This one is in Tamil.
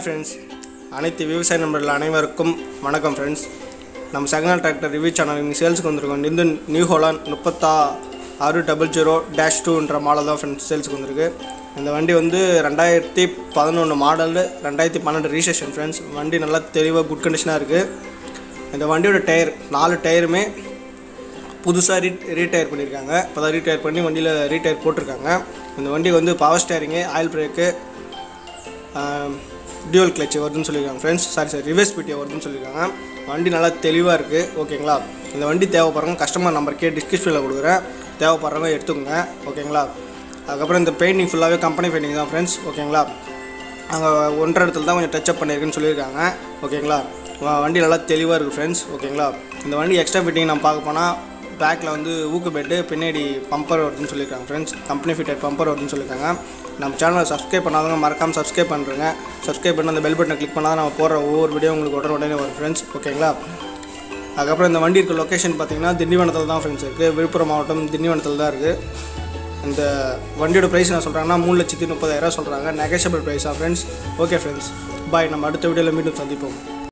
ஃப்ரெண்ட்ஸ், அனைத்து விவசாய நண்பர்கள் அனைவருக்கும் வணக்கம் ஃப்ரெண்ட்ஸ். நம்ம second hand tractor review channel இங்கே சேல்ஸுக்கு வந்திருக்கோம். இந்த நியூ ஹோலாண்ட் 3600-2ன்ற மாடல் தான் ஃப்ரெண்ட்ஸ் சேல்ஸுக்கு வந்திருக்கு. இந்த வண்டி வந்து 2011 மாடல், 2012 ரிஜிஸ்ட்ரேஷன் ஃப்ரெண்ட்ஸ். வண்டி நல்லா தெளிவாக குட் கண்டிஷனாக இருக்குது. இந்த வண்டியோட டயர் 4 டயருமே புதுசாக ரீடயர் பண்ணியிருக்காங்க. இப்போ தான் ரீடயர் பண்ணி வண்டியில் ரீடயர் போட்டிருக்காங்க. இந்த வண்டி வந்து power steering, oil brake, dual clutch வருதுன்னு சொல்லியிருக்காங்க ஃப்ரெண்ட்ஸ். ரிவர்ஸ் பிடிஓ வருதுன்னு சொல்லியிருக்காங்க. வண்டி நல்லா தெளிவாக இருக்குது. ஓகேங்களா? இந்த வண்டி தேவைப்படுறவங்க கஸ்டமர் நம்பர் டிஸ்கிரிப்ஷனில் கொடுக்குறேன், தேவைப்படுறவங்க எடுத்துக்கோங்க. ஓகேங்களா? அதுக்கப்புறம் இந்த பெயிண்டிங் ஃபுல்லாகவே கம்பெனி பெயிண்டிங் தான் ஃப்ரெண்ட்ஸ். ஓகேங்களா? அங்கே ஒன்றரை இடத்துல தான் கொஞ்சம் டச்சப் பண்ணியிருக்குன்னு சொல்லியிருக்காங்க. ஓகேங்களா? வண்டி நல்லா தெளிவாக இருக்குது ஃப்ரெண்ட்ஸ். ஓகேங்களா? இந்த வண்டி எக்ஸ்ட்ரா ஃபிட்டிங் நம்ம பார்க்க போனால் பேக்கில் வந்து ஊக்கு பெட்டு, பின்னாடி பம்பர் வருதுன்னு சொல்லியிருக்காங்க ஃப்ரெண்ட்ஸ். கம்பெனி ஃபிட்டட் பம்பர் வருதுன்னு சொல்லியிருக்காங்க. நம்ம சேனலை சப்ஸ்கிரைப் பண்ணாதவங்க மறக்காமல் சப்ஸ்கிரைப் பண்ணுறேங்க. சப்ஸ்கிரைப் பண்ணி அந்த பெல் பட்டனை கிளிக் பண்ணால் நம்ம போடுற ஒவ்வொரு வீடியோ உங்களுக்கு உடனே வரும் ஃப்ரெண்ட்ஸ். ஓகேங்களா? அதுக்கப்புறம் இந்த வண்டி இருக்க லொக்கேஷன் பார்த்திங்கன்னா திண்டிவனத்தில் தான் ஃப்ரெண்ட்ஸ் இருக்குது. விழுப்புரம் மாவட்டம் திண்டிவனத்தில் தான் இருக்குது. இந்த வண்டியோட ப்ரைஸ் நான் சொல்கிறாங்கன்னா 3,30,000 சொல்கிறாங்க. நெகோஷியபிள் ப்ரைஸாக ஃப்ரெண்ட்ஸ். Okay friends, bye. நம்ம அடுத்த வீடியோவில் மீண்டும் சந்திப்போம்.